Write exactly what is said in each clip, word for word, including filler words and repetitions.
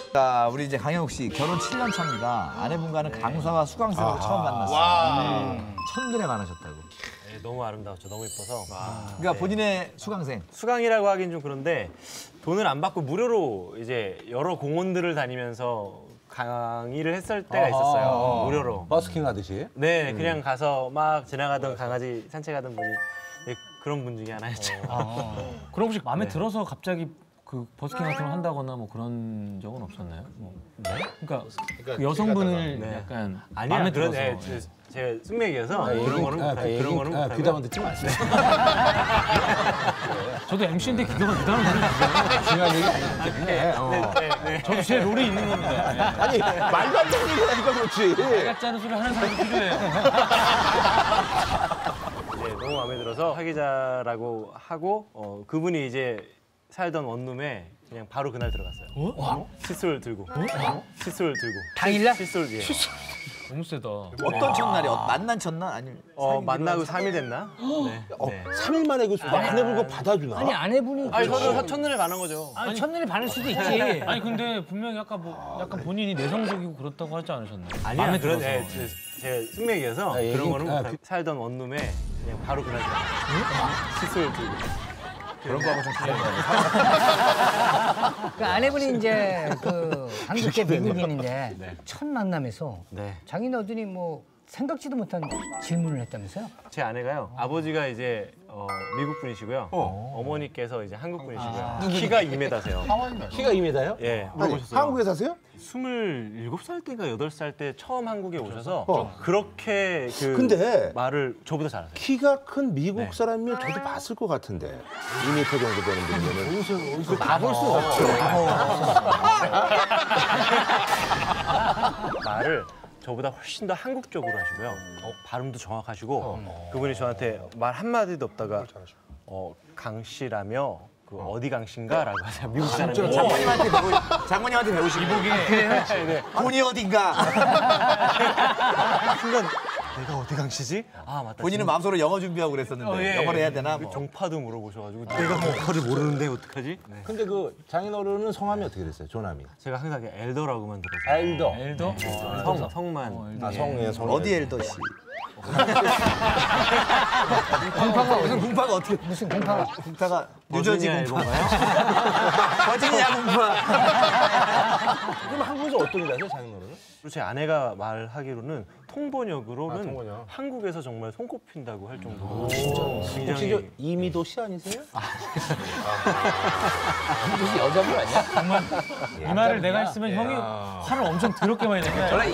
자, 우리 이제 강영욱 씨 결혼 칠 년 차입니다. 아내분과는 강사와 수강생으로 아 처음 만났어요. 네. 첫눈에 반하셨다고. 네, 너무 아름다웠죠. 너무 예뻐서. 아, 그러니까 네. 본인의 수강생. 수강이라고 하긴 좀 그런데 돈을 안 받고 무료로 이제 여러 공원들을 다니면서 강의를 했을 때가 있었어요. 아 무료로. 버스킹 하듯이? 네, 그냥 음. 가서 막 지나가던 강아지 산책하던 분이 네, 그런 분 중에 하나였죠. 아 그럼 혹시 마음에 네. 들어서 갑자기 그 버스킹 같은 걸 한다거나 뭐 그런 적은 없었나요? 뭐. 네? 그러니까, 그러니까 그 여성분을 네. 약간 아니야, 마음에 그런, 들어서. 네, 네. 제가 숙맥이어서 아, 그런 얘기, 거는 아, 그 얘기, 그런 거는 아, 귀담아 듣지 마세요. 저도 엠씨인데 귀담아 귀담아 듣는 거예요. 중요한 얘기 아니기 때문에. 어. 네, 네, 네. 저도 제 롤이 있는 건데. 아니 말도 안 되는 얘기하니까 그렇지. 말 같지 않은 소리 하는 사람이 필요해요. 네, 너무 마음에 들어서 사귀자라고 하고 어, 그분이 이제 살던 원룸에 그냥 바로 그날 들어갔어요. 어? 칫솔 들고. 어? 칫솔 들고. 당일날? 칫솔 예. 너무 세다. 어떤 첫날이? 어, 만난 첫날? 아니면 어, 만나고 삼 일 됐나? 네. 어, 네. 삼 일 만에 그 아내분 거 받아주나? 아니 아내분이 아니 저는 첫눈에 반한 거죠. 아니 첫눈에 반할 수도 있지. 아니 근데 분명히 약간 뭐 약간 본인이 내성적이고 그렇다고 하지 않으셨나요? 아니야, 마음에 그런 들어서. 네, 제, 제 숙맥이어서 아, 그런 얘기, 거는 아, 못 살던 원룸에 그냥 바로 그날 들어갔어요. 칫솔 들고. 그런 거하고 좀 다른 거예요. 그 아내분이 이제 그 한국계 미국인인데 네. 첫 만남에서 네. 장인어른이 뭐 생각지도 못한 질문을 했다면서요? 제 아내가요. 아버지가 이제 어, 미국 분이시고요. 어. 어머니께서 이제 한국 분이시고요. 아. 키가 이 미터세요. 키가 이 미터요? 예. 물어보셨어요. 한국에 사세요? 스물일곱 살 때인가 여덟 살 때 처음 한국에 오셔서 어. 그렇게 그 근데 말을 저보다 잘하세요. 키가 큰 미국 네. 사람이면 저도 봤을 것 같은데 이 미터 정도 되는 분이면 어디서 어디서 봐볼 수 없죠. 말을 저보다 훨씬 더 한국적으로 하시고요. 어, 발음도 정확하시고 어. 그분이 저한테 말 한마디도 없다가 어, 강 씨라며 그 어디 강 씨인가라고 하세요. 미국 사람이. 장모님한테 배우, 장모님한테 배우시고. 이복이. 그래요? 네. 본이 어딘가. 순간 내가 어디 강 씨지? 아 맞다. 본인은 마음속으로 영어 준비하고 그랬었는데 어, 예. 영어를 해야 되나? 뭐. 정파도 물어보셔가지고 내가 뭐 영어를 모르는데 어떡하지? 네. 근데 그 장인어른은 성함이 어떻게 됐어요? 조남이? 제가 항상 엘더라고만 들었어요. 엘더. 엘더? 어, 성, 성만. 어, 아, 성이에요, 성. 어디 엘더 씨? 공파가 무슨 공파가 어떻게? 무슨 공파가? 공파가 뉴저지 버지니아 공파가요? 버지니아 공파. 그럼 한국에서 어떤 일 하세요, 장인어른은? 그리고 제 아내가 말하기로는 통번역으로는 아, 통번역. 한국에서 정말 손꼽힌다고 할 정도로 진짜? 굉장히 혹시 저 이미도 씨 아니세요? 무슨 여자분 아니야? 정말 이 말을 내가 했으면 형이 화를 엄청 더럽게 많이 냈네.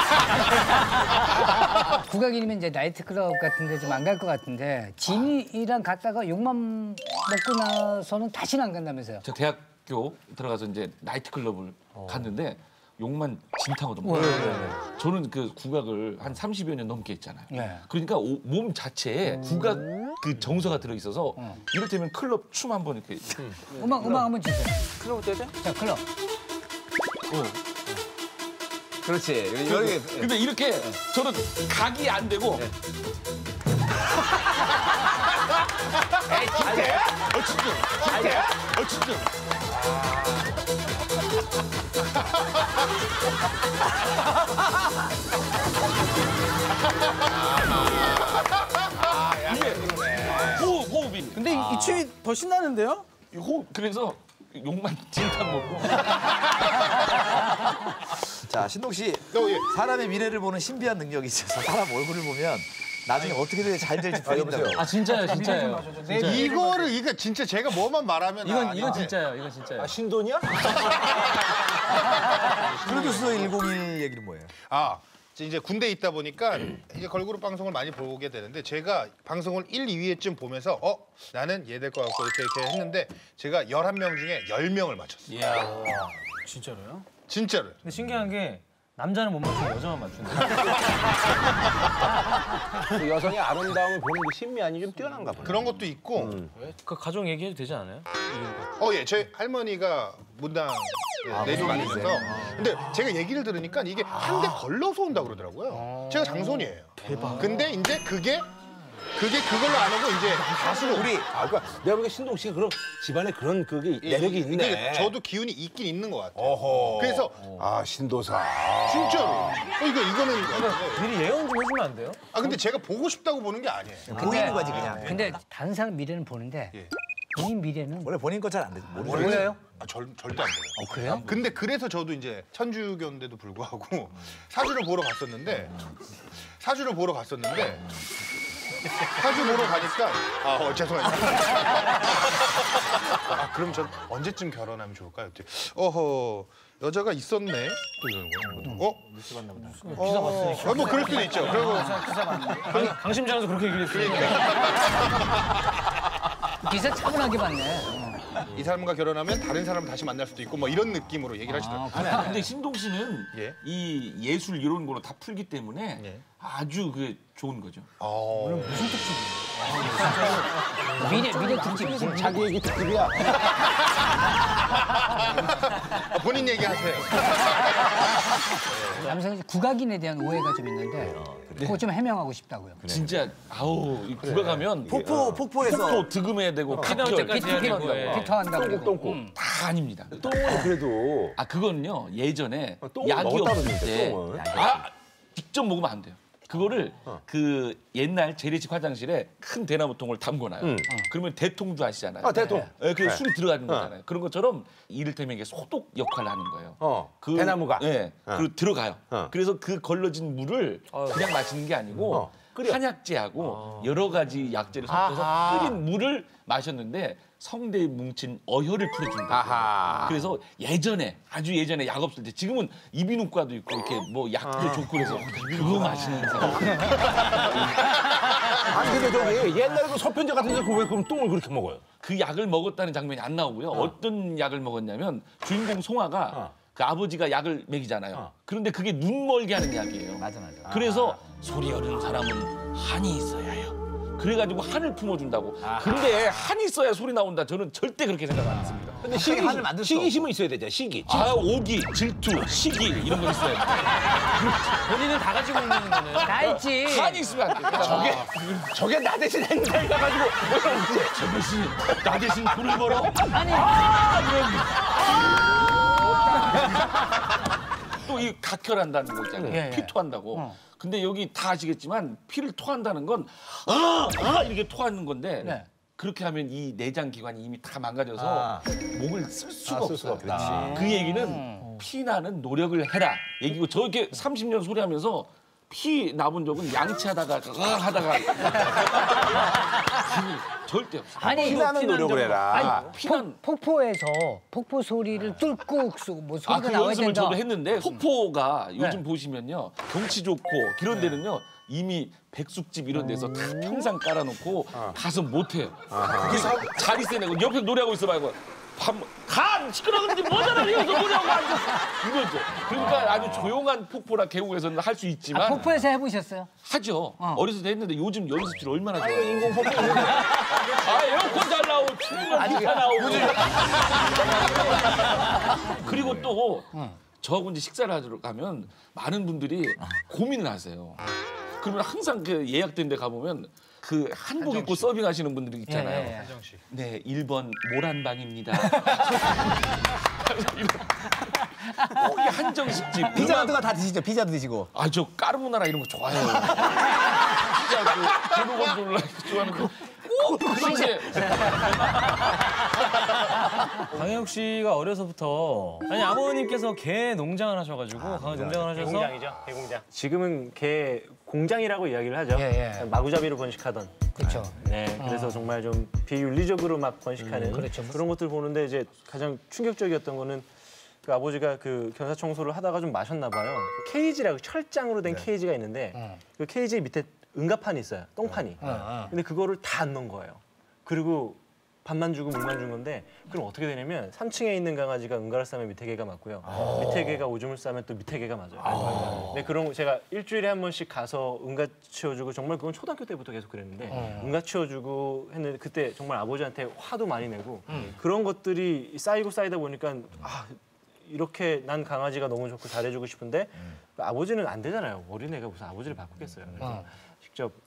국악인이면 이제 나이트클럽 같은 데 좀 안 갈 것 같은데 진이랑 갔다가 욕만 먹고 나서는 다시는 안 간다면서요? 저 대학교 들어가서 이제 나이트클럽을 어. 갔는데 욕만 진탕하더라고요. 네, 네. 저는 그 국악을 한 삼십여 년 넘게 했잖아요. 네. 그러니까 오, 몸 자체에 국악 그 정서가 들어 있어서 음. 이를테면 클럽 춤 한번 이렇게 음. 음악 음악 한번 주세요. 클럽 때 돼? 자 클럽. 어. 그렇지. 여기. 근데 이렇게 저는 각이 안 되고. 에이, 진짜야? 어 진짜. 진짜야? 어 진짜. 이게 호흡, 호흡이. 근데 이, 이 춤이 더 신나는데요? 이 호흡 그래서 욕만 진탕 먹고. 자, 신동 씨. 사람의 미래를 보는 신비한 능력이 있어서 사람 얼굴을 보면 나중에 어떻게 잘 될지 보인다고. 아 진짜요, 진짜요. 진짜요. 이거를 이거 진짜 제가 뭐만 말하면 이건 이건 진짜요, 이건 진짜요. 아, 신돈이야? 프로듀서 백일 얘기는 뭐예요? 아 이제 군대에 있다 보니까 이제 걸그룹 방송을 많이 보게 되는데 제가 방송을 일, 이 위에쯤 보면서 어 나는 얘 될 것 같고 이렇게 이렇게 했는데 제가 열한 명 중에 열 명을 맞췄어요. 이야, 진짜로요? 진짜로. 근데 신기한 게 남자는 못 맞추고 여자만 맞춘다. 그 여성의 아름다움을 보는 그 신미안이 좀 뛰어난가 보네. 그런 것도 있고 음. 그 가족 얘기해도 되지 않아요? 어 예 저희 할머니가 문당 아, 내조 많이 무슨 있어서 근데 제가 얘기를 들으니까 이게 한 대 걸러서 온다고 그러더라고요. 제가 장손이에요. 대박. 근데 이제 그게 그게 그걸로 안 하고 이제 가수로 우리 아, 그러니까 내가 보기엔 신동 씨가 그런 집안에 그런 그게 매력이 있네. 이게 저도 기운이 있긴 있는 것 같아요. 어허. 그래서 아 신도사. 진짜로 어, 이거 이거는 미리 예언 좀 해주면 안 돼요? 아 근데 제가 보고 싶다고 보는 게 아니에요. 보이는 거지 그냥. 근데 다른 사람 미래는 보는데 예. 본인 미래는 원래 본인 거 잘 안 되죠. 모르죠. 뭐예요? 아, 절, 절대 안 돼요. 어, 그래요? 근데 그래서 저도 이제 천주교인데도 불구하고 사주를 보러 갔었는데 사주를 보러 갔었는데 사주 보러 가니까 아 어, 죄송합니다. 아 그럼 전 언제쯤 결혼하면 좋을까요? 어허 여자가 있었네 또 이러는 거예요. 어? 기사 봤으니까. 어, 뭐 그럴 수도 있죠. 그리고 강심장에서 그렇게 얘기를 했어요. 기사 차분하게 봤네. 이 사람과 결혼하면 다른 사람을 다시 만날 수도 있고 뭐 이런 느낌으로 얘기를 하시더라고요. 아니, 근데 신동 씨는 예. 이 예술 이런 거는 다 풀기 때문에 예. 아주 그게 좋은 거죠. 어... 미래 미래 특집. 자기 얘기 특집이야. 아, 본인 얘기하세요. 남성이 국악인에 대한 오해가 좀 있는데 그거 좀 해명하고 싶다고요. 진짜 아우 이 국악하면 폭포 폭포에서 폭포 득음해야 되고 각결 피터 피터한다고 그러고. 똥꼬. 음. 다 아닙니다. 똥은 그래도 아 그거는요 예전에 똥을 약이 먹었다 없을 그러는데, 때 똥을. 아, 직접 먹으면 안 돼요. 그거를 그 옛날 재래식 화장실에 큰 대나무통을 담궈놔요. 음. 그러면 대통주 아시잖아요. 아, 대통. 예, 그래서 네. 술이 들어가는 거잖아요. 그런 것처럼 이를테면 이게 소독 역할을 하는 거예요. 어. 그, 대나무가. 예. 어. 그리고 들어가요. 어. 그래서 그 걸러진 물을 그냥 마시는 게 아니고 어, 끓여. 한약재하고 여러 가지 약재를 섞어서 아하. 끓인 물을 마셨는데 성대에 뭉친 어혈을 풀어준다. 아하. 그래서 예전에 아주 예전에 약 없을 때 지금은 이비인후과도 있고 이렇게 뭐 약도 좋고 그래서 그거 마시는 사람. 아니 근데 저기 옛날에 그 서편제 같은 데서 왜 그럼 똥을 그렇게 먹어요? 그 약을 먹었다는 장면이 안 나오고요. 어. 떤 약을 먹었냐면 주인공 송아가 어. 그 아버지가 약을 먹이잖아요. 어. 그런데 그게 눈 멀게 하는 약이에요. 맞아 맞아. 그래서 소리 어른 사람은 한이 있어야 해요. 그래가지고 한을 품어준다고. 근데 한이 있어야 소리 나온다. 저는 절대 그렇게 생각 안 했습니다. 근데 시기, 한을 만들 수 시기심은 있어야 되잖아. 시기. 아 오기, 질투, 시기 이런 거 있어요. 본인은 다 가지고 있는 거네. 다 있지. 한이 있으면 안 돼. 저게 저게 나 대신 행사를 가가지고 저 대신 나 대신 돈을 벌어. 아니 또 이 각혈한다는 거 있잖아요. 예, 예. 피 토한다고. 어. 근데 여기 다 아시겠지만 피를 토한다는 건 아, 아 이렇게 토하는 건데 네. 그렇게 하면 이 내장 기관이 이미 다 망가져서 아. 목을 쓸 수가 아, 쓸 없어요. 수가 없다. 그 얘기는 피나는 노력을 해라. 얘기고 저렇게 삼십 년 소리하면서 피 나본 적은 양치하다가 아 하다가 절대 없어. 아니 피나는 노력을 해라. 아니 피난 폭, 폭포에서 폭포 소리를 뚫고 쏘- 뭐 소리가 아, 그 나와야 연습을 된다. 저도 했는데 폭포가 요즘 네. 보시면요 경치 좋고 이런 데는요 이미 백숙집 이런 데서 다 평상 깔아놓고 가서 못해요. 거기서 자리세 내고 옆에 노래하고 있어 말고 간 시끄러 그런지 뭐잖아 여기서 노래하고 앉았어 이거죠. 그러니까 아주 조용한 폭포라 계곡에서는 할 수 있지만 아, 폭포에서 해보셨어요? 하죠. 어. 어렸을 때 했는데 요즘 연습실 얼마나 좋아요. 인공 폭포 있는데. 아 에어컨 잘 나오고 충분한 기가 나오고 그리고 또 저하고 이제 식사를 하러 가면 많은 분들이 고민을 하세요. 그러면 항상 그 예약된 데 가보면 그 한복 입고 서빙하시는 분들이 있잖아요. 예, 예, 예. 네, 일 번 모란방입니다. 꼭 이 한정식집 피자 음악- 같은 거 다 드시죠? 피자도 드시고. 아, 저 까르보나라 이런 거 좋아해요. 진짜 그 고르곤졸라 좋아하는 거. 꼭 그런데 강혜욱 씨가 어려서부터 아니 아버님께서 개 농장을 하셔가지고 강아지 농장을 하셔서 개공장이죠, 개공장. 지금은 개 공장이라고 이야기를 하죠. 예, 예. 마구잡이로 번식하던. 그렇죠. 네, 그래서 정말 좀 비윤리적으로 막 번식하는 그렇죠. 그런 것들 보는데 이제 가장 충격적이었던 거는 그 아버지가 그 견사 청소를 하다가 좀 마셨나 봐요. 케이지라고 철장으로 된 케이지가 있는데 어. 그 케이지 밑에 응가판이 있어요. 똥판이. 어. 근데 그거를 다 안 넣은 거예요. 그리고 밥만 주고 물만 준 건데 그럼 어떻게 되냐면 삼 층에 있는 강아지가 응가를 싸면 밑에 개가 맞고요. 밑에 개가 오줌을 싸면 또 밑에 개가 맞아요. 근데 그런 거 제가 일주일에 한 번씩 가서 응가 치워주고 정말 그건 초등학교 때부터 계속 그랬는데 응가 치워주고 했는데 그때 정말 아버지한테 화도 많이 내고 그런 것들이 쌓이고 쌓이다 보니까 아 이렇게 난 강아지가 너무 좋고 잘해주고 싶은데 아버지는 안 되잖아요. 어린애가 무슨 아버지를 바꾸겠어요. 그래서 직접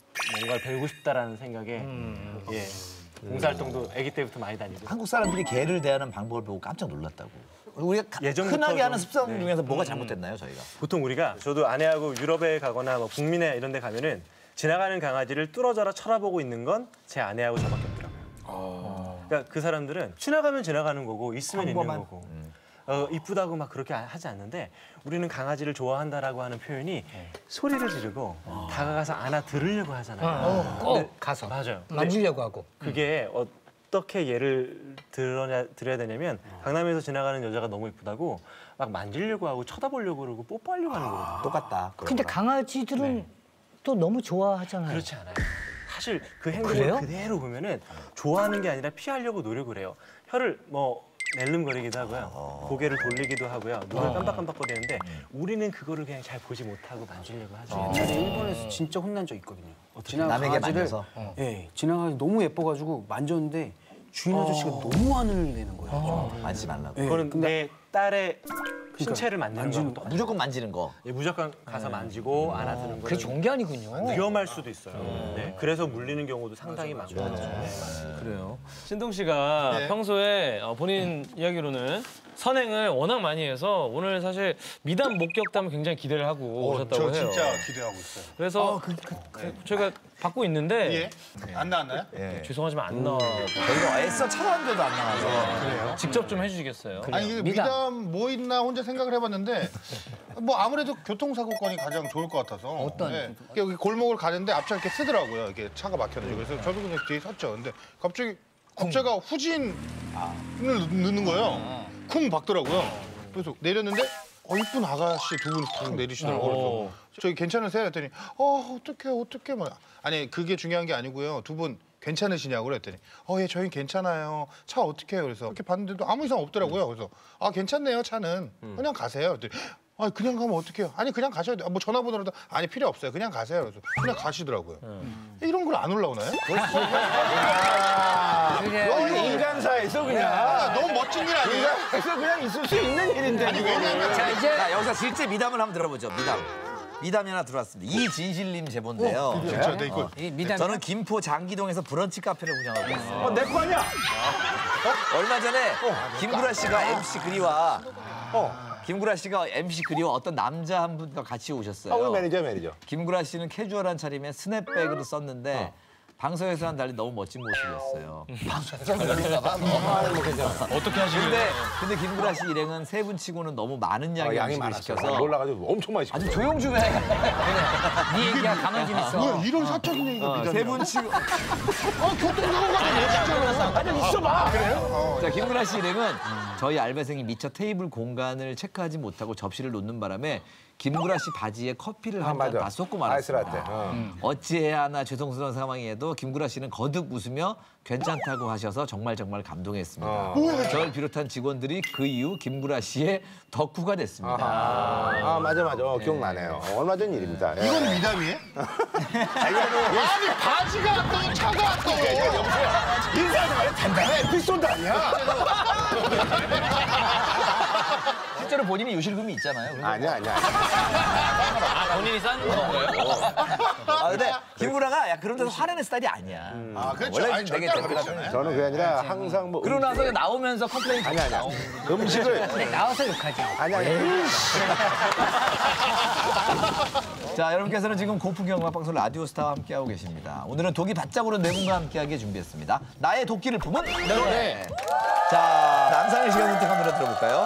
뭔가를 배우고 싶다라는 생각에 음. 예, 봉사활동도 아기 때부터 많이 다니고. 한국 사람들이 개를 대하는 방법을 보고 깜짝 놀랐다고. 우리가 가- 예전부터 흔하게 하는 좀- 습성 네. 중에서 뭐가 잘못됐나요, 저희가? 보통 우리가 저도 아내하고 유럽에 가거나 뭐 북미나 이런 데 가면은 지나가는 강아지를 뚫어져라 쳐다보고 있는 건 제 아내하고 저밖에 없더라고요. 그러니까 그 사람들은 지나가면 지나가는 거고 있으면 평범한? 있는 거고 어, 이쁘다고 막 그렇게 하지 않는데 우리는 강아지를 좋아한다라고 하는 표현이 소리를 지르고 다가가서 안아 들으려고 하잖아요. 어, 꼭 가서 맞아요. 근데 만지려고 하고. 그게 어떻게 예를 들어야, 들어야 되냐면 강남에서 지나가는 여자가 너무 이쁘다고 막 만지려고 하고 쳐다보려고 그러고 뽀뽀하려고 하는 거거든요. 똑같다. 근데 강아지들은 또 너무 좋아하잖아요. 그렇지 않아요. 사실 그 행동을 그래요? 그대로 보면은 좋아하는 게 아니라 피하려고 노력을 해요. 혀를 뭐 낼름거리기도 하고요. 고개를 돌리기도 하고요. 눈을 깜빡깜빡거리는데 우리는 그거를 그냥 잘 보지 못하고 만지려고 하죠. 옛날에 일본에서 진짜 혼난 적 있거든요. 지나간 남에게 강아지를 만져서? 예, 지나가서 너무 예뻐가지고 만졌는데 주인 아저씨가 너무 화를 내는 거예요. 만지지 말라고. 예, 그거는 근데 내 딸의 신체를 만지는 만지는 거랑 똑같아요. 무조건 만지는 거. 예, 무조건 가서 만지고 안아드는 그게 거는 좋은 게 아니군요. 위험할 수도 있어요. 네, 그래서 물리는 경우도 상당히 많죠. 그래요. 신동 씨가 네. 평소에 어, 본인 이야기로는 선행을 워낙 많이 해서 오늘 사실 미담 목격담을 굉장히 기대를 하고 어, 오셨다고 저 해요. 진짜 기대하고 있어요. 그래서 저희가 받고 있는데 예? 안 나왔나요? 예. 죄송하지만 안 나와. 저희가 애써 찾아왔는데도 안 나와서. 직접 좀 해주시겠어요? 아니 이게 미담. 미담 뭐 있나 혼자 생각을 해봤는데 뭐 아무래도 교통사고권이 가장 좋을 것 같아서 어떤 네. 여기 골목을 가는데 앞차 이렇게 쓰더라고요. 이렇게 차가 막혔는지 그래서 저도 그냥 뒤에 섰죠. 근데 갑자기 앞차가 후진을 넣는 거예요. 쿵 박더라고요. 그래서 내렸는데 어 이쁜 아가씨 두 분이 탁 내리시더라고요. 그래서 저기 괜찮으세요? 했더니 어 어떡해 어떡해 뭐 아니 그게 중요한 게 아니고요. 두 분 괜찮으시냐고 그랬더니 어 예 저희는 괜찮아요. 차 어떻게 해요? 그래서 이렇게 봤는데도 아무 이상 없더라고요. 그래서 아 괜찮네요 차는 그냥 가세요. 그랬더니 아 그냥 가면 어떡해요? 아니 그냥 가셔야 돼요. 뭐 전화번호라도 아니 필요 없어요. 그냥 가세요. 그래서 그냥 가시더라고요. 이런 걸 안 올라오나요? 그래. 인간사에서 그냥. 아, 너무 멋진 일 아니에요? 인간사에서 그냥 있을 수 있는 일인데. 아니 왜냐면 자 이제 자, 여기서 실제 미담을 한번 들어보죠. 미담. 미담이 하나 들어왔습니다. 이진실님 제보인데요. 그렇죠. 네, 이거 이 미담 저는 김포 장기동에서 브런치 카페를 운영하고 있어요. 어, 내 거 아니야? 얼마 전에 김구라 씨가 엠씨 그리와 김구라 씨가 엠씨 그리와 어떤 남자 한 분과 같이 아, 우리 오셨어요. 매니저 매니저. 김구라 씨는 캐주얼한 차림에 스냅백으로 썼는데 방송에서와는 달리 너무 멋진 모습이었어요. 어떻게 하시길래? 근데 근데 김구라 씨 일행은 세 분 치고는 너무 많은 양의 아, 양이 음식을 많았어. 시켜서 놀라가지고 엄청 많이 시켰어. 아주 조용 좀 해. 네 얘기야 가만히 좀 있어. 뭐야 이런 사적인 얘기가 미담이야. 세 분 치고 아 교통사고 같은 아니 있어봐. 그래요? 자, 김구라 씨 일행은 저희 알바생이 미처 테이블 공간을 체크하지 못하고 접시를 놓는 바람에 김구라 씨 바지에 커피를 한 잔 다 쏟고 말았습니다. 아이스라떼. 어. 어찌해야 하나 죄송스러운 상황에도 김구라 씨는 거듭 웃으며 괜찮다고 하셔서 정말 정말 감동했습니다. 어. 저를 비롯한 직원들이 그 이후 김구라 씨의 덕후가 됐습니다. 아, 아 맞아 맞아. 어, 기억나네요. 어, 얼마 전 일입니다. 예. 이건 미담이에요? 아니 바지가 또 차가 또 인사하지 말고 단단해. 에피소드 아니야? 실제로 본인이 요실금이 있잖아요. 그래서 아니야 아니야. 아, 본인이 싼 건가요? 아, 근데 김구라가 야 그런 데서 화내는 스타일이 아니야. 아 그렇죠. 원래 아니 되게 절대 안 데크가 그렇잖아요. 저는 그게 아니라 항상 뭐 그러고 나서 나오면서 컴플레인 아니 아니야. 음식을 근데 나와서 욕하지. 아니 아니. 자, 여러분께서는 지금 고품격 음악 방송 라디오스타와 함께하고 계십니다. 오늘은 독이 바짝 오른 네 분과 함께하게 준비했습니다. 나의 도끼를 품은 노래. 자, 남상의 시간부터 한번 들어볼까요?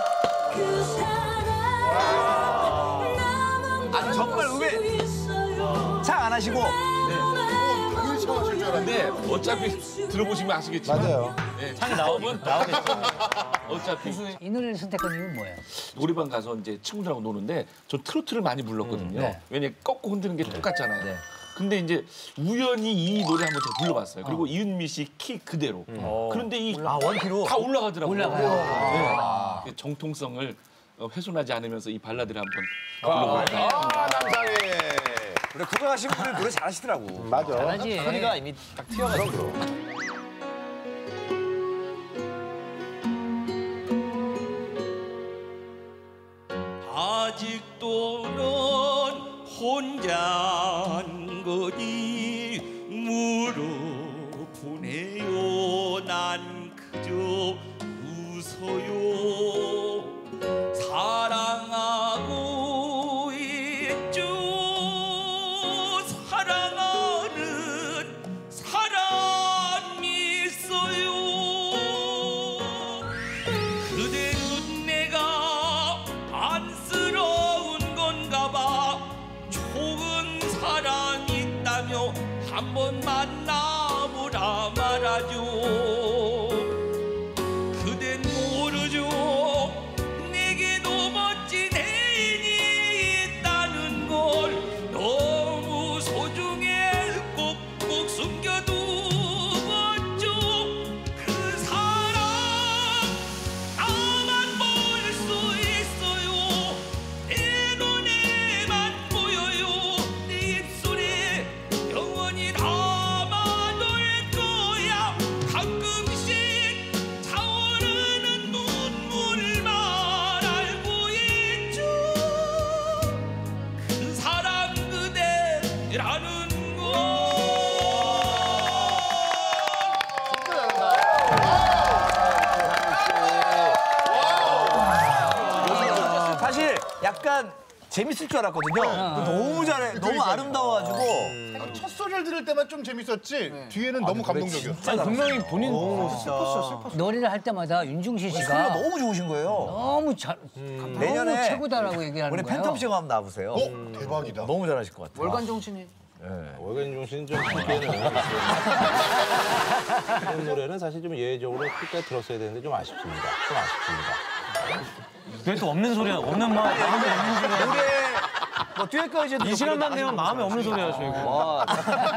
아니 정말 의외. 차 안 하시고 근데 어차피 들어보시면 아시겠지만 맞아요. 네, 창이 나오면 나오겠죠. 어차피 이 노래를 선택한 이유는 뭐예요? 노래방 가서 이제 친구들하고 노는데 저 트로트를 많이 불렀거든요. 네. 왜냐면 꺾고 흔드는 게 똑같잖아요. 네. 근데 이제 우연히 이 노래 한번 제가 불러봤어요. 그리고 이은미 씨 키 그대로. 그런데 이 아, 원키로 다 올라가더라고요. 올라가요. 네. 정통성을 어, 훼손하지 않으면서 이 발라드를 한번 불러볼까요? 아 남상해. 그래 국악 하시는 분들 노래 잘하시더라고. 맞아. 잘하지. 소리가 이미 딱 튀어가지고. 아직도는 혼자인 거니 약간 재밌을 줄 알았거든요. 너무 잘해, 너무 아름다워가지고. 첫 소리를 들을 때만 좀 재밌었지 뒤에는 너무 감동적이었어. 아니, 분명히 본인 노래를 할 때마다 윤중신 소리가 씨가 너무 좋으신 거예요. 너무 잘 내년에 너무 최고다라고 얘기하는 우리 거예요. 팬텀쇼 한번 나와보세요. 어 대박이다. 너무 잘하실 것 같아요. 월간 정신이. 월간 중심 좀 듣기에는 이런 노래는 사실 좀 예외적으로 끝까지 들었어야 되는데 좀 아쉽습니다. 좀 아쉽습니다. 왜 또 없는 소리야? 없는 마음, 마음에 없는 소리야. 노래 뭐 듀엣까지 이 시간만 되면 마음에 없는 소리 하셔.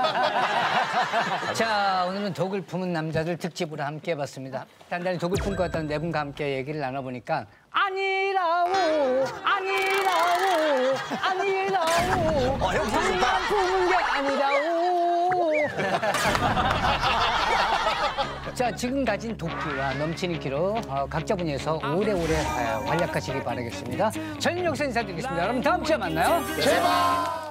자, 오늘은 독을 품은 남자들 특집으로 함께 해봤습니다. 단단히 독을 품고 왔던 네 분과 함께 얘기를 나눠보니까 아니라고, 아니라고, 아니라고. 어, 형 좋다. 독만 품은 게 아니라고. 자, 지금 가진 도끼와 넘치는 기로 어, 각자 분야에서 오래오래 어, 활약하시기 바라겠습니다. 저희는 여기서 인사드리겠습니다. 여러분 다음 주에 만나요. 제발.